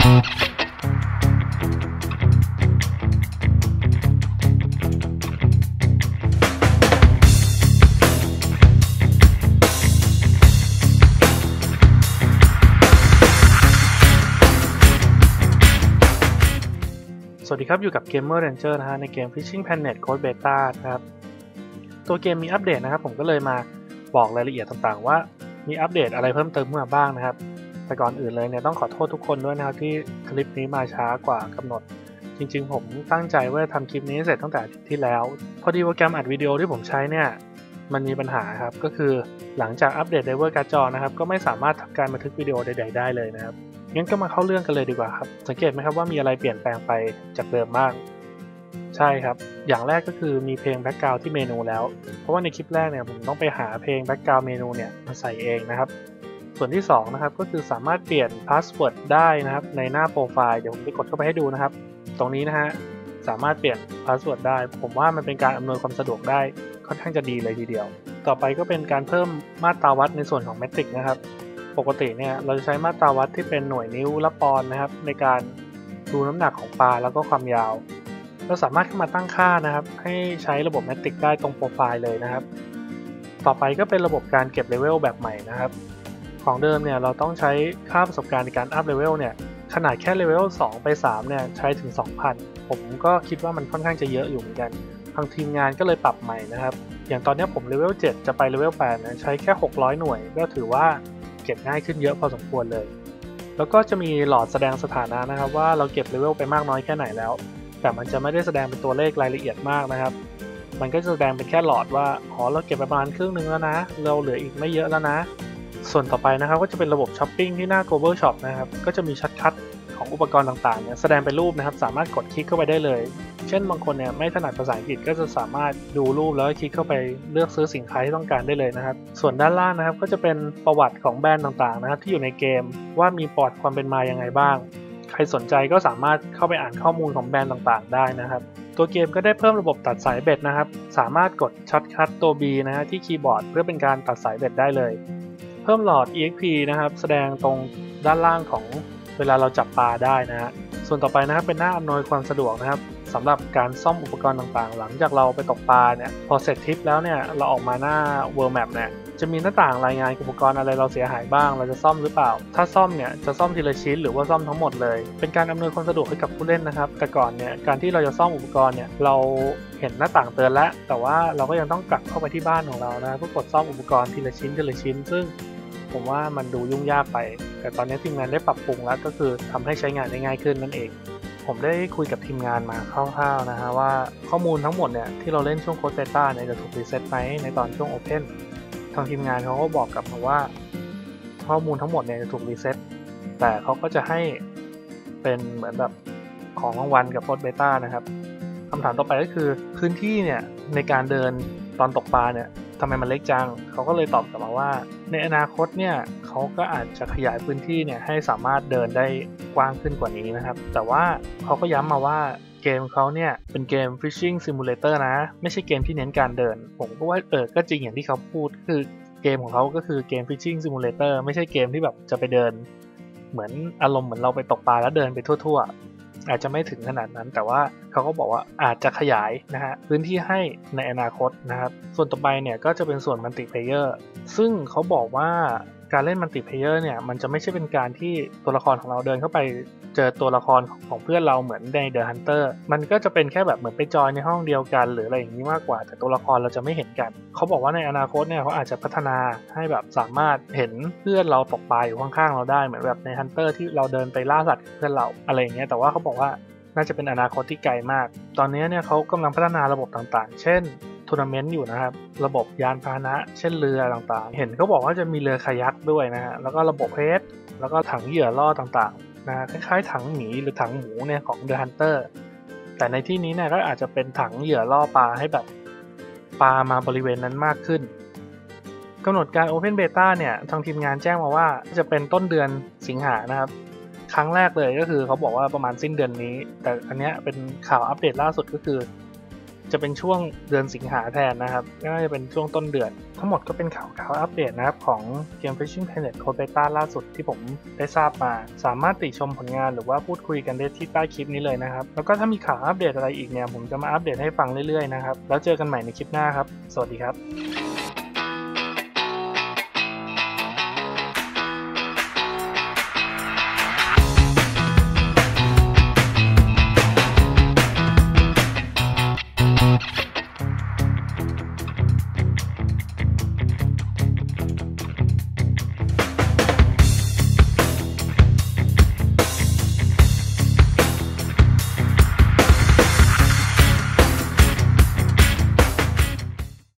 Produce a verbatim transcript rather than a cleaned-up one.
สวัสดีครับอยู่กับ Gamer Ranger นะฮะในเกม Fishing Planet Code Beta นะครับตัวเกมมีอัปเดตนะครับผมก็เลยมาบอกรายละเอียดต่างๆว่ามีอัปเดตอะไรเพิ่มเติมมาบ้างนะครับแต่ก่อนอื่นเลยเนี่ยต้องขอโทษทุกคนด้วยนะครับที่คลิปนี้มาช้ากว่ากำหนดจริงๆผมตั้งใจว่าจะทำคลิปนี้เสร็จตั้งแต่อาทิตย์ที่แล้วพอดีโปรแกรมอัดวิดีโอที่ผมใช้เนี่ยมันมีปัญหาครับก็คือหลังจากอัปเดตไดเวอร์การ์ดจอนะครับก็ไม่สามารถทำการบันทึกวิดีโอใดๆได้เลยนะครับงั้นก็มาเข้าเรื่องกันเลยดีกว่าครับสังเกตไหมครับว่ามีอะไรเปลี่ยนแปลงไปจากเดิมบ้างใช่ครับอย่างแรกก็คือมีเพลงแบ็กกราวด์ที่เมนูแล้วเพราะว่าในคลิปแรกเนี่ยผมต้องไปหาเพลงแบ็กกราวด์เมนูเนี่ยมาใส่เองนะครับส่วนที่สองนะครับก็คือสามารถเปลี่ยนพาสเวิร์ดได้นะครับในหน้าโปรไฟล์เดี๋ยวผมจะกดเข้าไปให้ดูนะครับตรงนี้นะฮะสามารถเปลี่ยนพาสเวิร์ดได้ผมว่ามันเป็นการอำนวยความสะดวกได้ค่อนข้างจะดีเลยทีเดียวต่อไปก็เป็นการเพิ่มมาตราวัดในส่วนของเมตริกนะครับปกติเนี่ยเราจะใช้มาตราวัดที่เป็นหน่วยนิ้วและปอนด์นะครับในการดูน้ำหนักของปลาแล้วก็ความยาวเราสามารถเข้ามาตั้งค่านะครับให้ใช้ระบบเมตริกได้ตรงโปรไฟล์เลยนะครับต่อไปก็เป็นระบบการเก็บเลเวลแบบใหม่นะครับของเดิมเนี่ยเราต้องใช้ค่าประสบการณ์ในการอัพเลเวลเนี่ยขนาดแค่เลเวลสองไปสามเนี่ยใช้ถึง สองพัน ผมก็คิดว่ามันค่อนข้างจะเยอะอยู่เหมือนกันทางทีมงานก็เลยปรับใหม่นะครับอย่างตอนนี้ผมเลเวลเจ็ดจะไปเลเวลแปดนะใช้แค่หกร้อยหน่วยก็ถือว่าเก็บง่ายขึ้นเยอะพอสมควรเลยแล้วก็จะมีหลอดแสดงสถานะนะครับว่าเราเก็บเลเวลไปมากน้อยแค่ไหนแล้วแต่มันจะไม่ได้แสดงเป็นตัวเลขรายละเอียดมากนะครับมันก็จะแสดงเป็นแค่หลอดว่าอ๋อเราเก็บไปประมาณครึ่งนึงแล้วนะเราเหลืออีกไม่เยอะแล้วนะส่วนต่อไปนะครับก็จะเป็นระบบช้อปปิ้งที่หน้า Global Shop นะครับก็จะมีช็อตคัทของอุปกรณ์ต่างๆเนี่ยแสดงเป็นรูปนะครับสามารถกดคลิกเข้าไปได้เลยเช่นบางคนเนี่ยไม่ถนัดภาษาอังกฤษก็จะสามารถดูรูปแล้วคลิกเข้าไปเลือกซื้อสินค้าที่ต้องการได้เลยนะครับส่วนด้านล่างนะครับก็จะเป็นประวัติของแบรนด์ต่างๆนะครับที่อยู่ในเกมว่ามีประวัติความเป็นมายังไงบ้างใครสนใจก็สามารถเข้าไปอ่านข้อมูลของแบรนด์ต่างๆได้นะครับตัวเกมก็ได้เพิ่มระบบตัดสายเบ็ดนะครับสามารถกดช็อตคัทตัว B นะฮะที่คีย์บอร์ดเพื่อเป็นการตัดสายเบ็ดได้เลยเพิ่มหลอด อี เอ็กซ์ พี นะครับแสดงตรงด้านล่างของเวลาเราจับปลาได้นะฮะส่วนต่อไปนะครับเป็นหน้าอำนวยความสะดวกนะครับสำหรับการซ่อมอุปกรณ์ต่างๆหลังจากเราไปตกปลาเนี่ยพอเสร็จทริปแล้วเนี่ยเราออกมาหน้า World Map เนี่ยจะมีหน้าต่างรายงานอุปกรณ์อะไรเราเสียหายบ้างเราจะซ่อมหรือเปล่าถ้าซ่อมเนี่ยจะซ่อมทีละชิ้นหรือว่าซ่อมทั้งหมดเลยเป็นการอำนวยความสะดวกให้กับผู้เล่นนะครับแต่ก่อนเนี่ยการที่เราจะซ่อมอุปกรณ์เนี่ยเราเห็นหน้าต่างเตือนแล้วแต่ว่าเราก็ยังต้องกลับเข้าไปที่บ้านของเรานะเพื่อกดซ่อมอุปกรณ์ทีละชิ้นทีละชิ้นซึ่งผมว่ามันดูยุ่งยากไปแต่ตอนนี้ทีมงานได้ปรับปรุงแล้วก็คือทำให้ใช้งานได้ง่ายขึ้นนั่นเองผมได้คุยกับทีมงานมาคร่าวๆนะฮะว่าข้อมูลทั้งหมดเนี่ยที่เราเล่นช่วงโค้ดเบต้าเนี่ยจะถูกรีเซ็ตไหมในตอนช่วงโอเพนทางทีมงานเขาก็บอกกับมาว่าข้อมูลทั้งหมดเนี่ยจะถูกรีเซ็ตแต่เขาก็จะให้เป็นเหมือนแบบของรางวัลกับโค้ดเบต้านะครับคำถามต่อไปก็คือพื้นที่เนี่ยในการเดินตอนตกปลาเนี่ยทำไมมันเล็กจังเขาก็เลยตอบกลับมาว่าในอนาคตเนี่ยเขาก็อาจจะขยายพื้นที่เนี่ยให้สามารถเดินได้กว้างขึ้นกว่านี้นะครับแต่ว่าเขาก็ย้ำมาว่าเกมเขาเนี่ยเป็นเกม Fishing Simulator นะไม่ใช่เกมที่เน้นการเดินผมก็ว่าเออก็จริงอย่างที่เขาพูดคือเกมของเขาก็คือเกม Fishing Simulator ไม่ใช่เกมที่แบบจะไปเดินเหมือนอารมณ์เหมือนเราไปตกปลาแล้วเดินไปทั่วๆอาจจะไม่ถึงขนาดนั้นแต่ว่าเขาก็บอกว่าอาจจะขยายนะฮะพื้นที่ให้ในอนาคตนะครับส่วนต่อไปเนี่ยก็จะเป็นส่วนมัลติเพลเยอร์ซึ่งเขาบอกว่าการเล่นมัลติเพลเยอร์เนี่ยมันจะไม่ใช่เป็นการที่ตัวละครของเราเดินเข้าไปเจอตัวละครของเพื่อนเราเหมือนใน The Hunter มันก็จะเป็นแค่แบบเหมือนไปจอยในห้องเดียวกันหรืออะไรอย่างนี้มากกว่าแต่ตัวละครเราจะไม่เห็นกันเขาบอกว่าในอนาคตเนี่ยเขาอาจจะพัฒนาให้แบบสามารถเห็นเพื่อนเราตกปลาอยู่ข้างๆเราได้เหมือนแบบใน Hunter ที่เราเดินไปล่าสัตว์เพื่อนเราอะไรอย่างเงี้ยแต่ว่าเขาบอกว่าน่าจะเป็นอนาคตที่ไกลมากตอนนี้เนี่ยเขากำลังพัฒนาระบบต่างๆเช่นทัวร์นาเมนต์อยู่นะครับระบบยานพาหนะเช่นเรือต่างๆเห็นเขาบอกว่าจะมีเรือคายักด้วยนะฮะแล้วก็ระบบเพชรแล้วก็ถังเหยื่อล่อต่างๆนะคล้ายๆถังหมีหรือถังหมูเนี่ยของ The Hunter แต่ในที่นี้เนี่ยก็อาจจะเป็นถังเหยื่อล่อปลาให้แบบปลามาบริเวณนั้นมากขึ้นกำหนดการ Open Beta เนี่ยทางทีมงานแจ้งมาว่าจะเป็นต้นเดือนสิงหานะครับครั้งแรกเลยก็คือเขาบอกว่าประมาณสิ้นเดือนนี้แต่อันนี้เป็นข่าวอัปเดตล่าสุดก็คือจะเป็นช่วงเดือนสิงหาแทนนะครับไม่ว่าจะเป็นช่วงต้นเดือนทั้งหมดก็เป็นข่าวข่าวอัปเดตนะครับของเกม Fishing Planet Code Beta ล่าสุดที่ผมได้ทราบมาสามารถติชมผลงานหรือว่าพูดคุยกันได้ที่ใต้คลิปนี้เลยนะครับแล้วก็ถ้ามีข่าวอัปเดตอะไรอีกเนี่ยผมจะมาอัปเดตให้ฟังเรื่อยๆนะครับแล้วเจอกันใหม่ในคลิปหน้าครับสวัสดีครับ